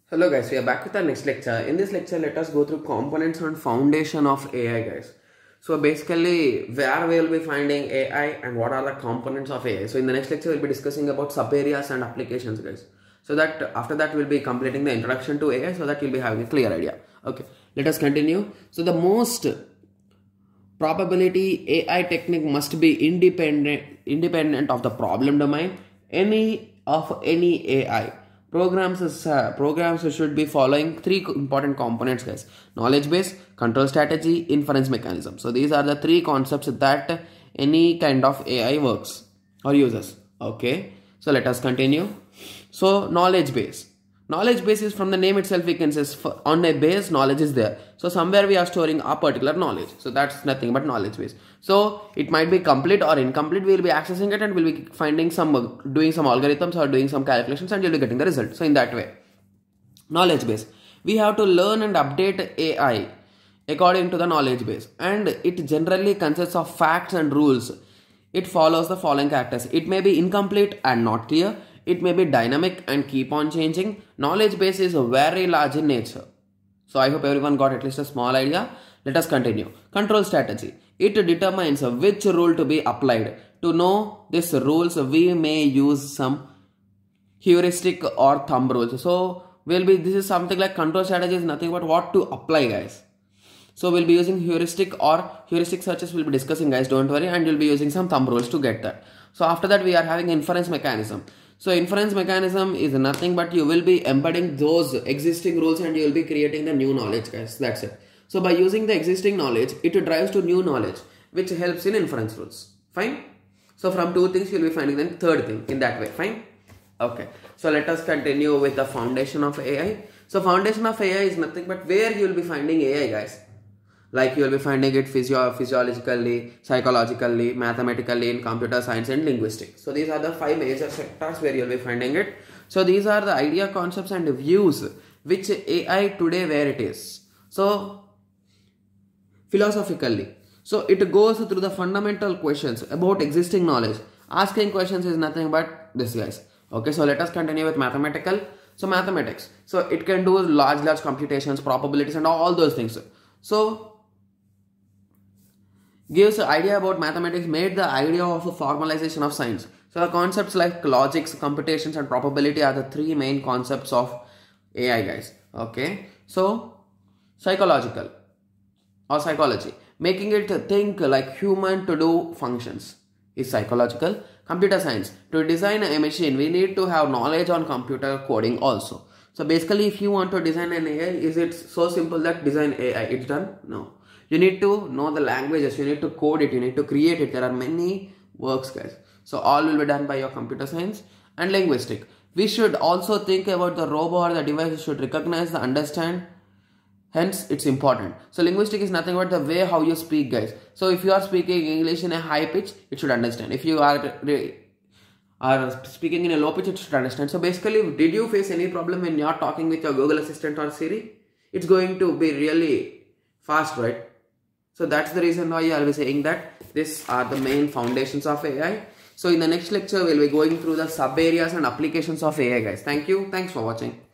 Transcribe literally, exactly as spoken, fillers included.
Hello guys, we are back with our next lecture. In this lecture, let us go through components and foundation of A I, guys. So basically, where we will be finding A I and what are the components of A I. So in the next lecture, we will be discussing about sub-areas and applications, guys. So that after that, we will be completing the introduction to A I so that you will be having a clear idea. Okay, let us continue. So the most probability A I technique must be independent, independent of the problem domain. Any of any A I. Programs, is, uh, programs should be following three important components, guys. Knowledge base, control strategy, inference mechanism. So these are the three concepts that any kind of A I works or uses. Okay. So let us continue. So knowledge base. Knowledge base is from the name itself we can say on a base knowledge is there. So somewhere we are storing a particular knowledge. So that's nothing but knowledge base. So it might be complete or incomplete. We will be accessing it and we will be finding some, doing some algorithms or doing some calculations and you will be getting the result. So in that way, knowledge base. We have to learn and update A I according to the knowledge base. And it generally consists of facts and rules. It follows the following characters. It may be incomplete and not clear. It may be dynamic and keep on changing. Knowledge base is very large in nature. So I hope everyone got at least a small idea. Let us continue. Control strategy. It determines which rule to be applied. To know these rules, we may use some heuristic or thumb rules. So we'll be, this is something like control strategy is nothing but what to apply, guys. So we'll be using heuristic or heuristic searches we'll be discussing, guys. Don't worry. And you'll be using some thumb rules to get that. So after that, we are having inference mechanism. So inference mechanism is nothing but you will be embedding those existing rules and you will be creating the new knowledge, guys. That's it. So by using the existing knowledge, it drives to new knowledge, which helps in inference rules. Fine. So from two things, you will be finding the third thing in that way. Fine. Okay. So let us continue with the foundation of A I. So foundation of A I is nothing but where you will be finding A I, guys. Like you will be finding it physio physiologically, psychologically, mathematically, in computer science and linguistics. So these are the five major sectors where you will be finding it. So these are the idea, concepts and views which A I today where it is. So philosophically, so it goes through the fundamental questions about existing knowledge. Asking questions is nothing but this, guys. Okay, so let us continue with mathematical. So mathematics. So it can do large, large computations, probabilities and all those things. So gives an idea about mathematics, made the idea of a formalization of science. So the concepts like logics, computations and probability are the three main concepts of A I, guys. Okay. So psychological or psychology, making it think like human to do functions is psychological. Computer science, to design a machine, we need to have knowledge on computer coding also. So basically, if you want to design an A I, is it so simple that design A I, it's done? No. You need to know the languages, you need to code it, you need to create it. There are many works, guys. So all will be done by your computer science. And linguistic. We should also think about the robot or the device should recognize, the understand. Hence, it's important. So linguistic is nothing but the way how you speak, guys. So if you are speaking English in a high pitch, it should understand. If you are, are speaking in a low pitch, it should understand. So basically, did you face any problem when you are talking with your Google Assistant or Siri? It's going to be really fast, right? So that's the reason why I'll be saying that these are the main foundations of A I. So in the next lecture, we'll be going through the sub areas and applications of A I, guys. Thank you. Thanks for watching.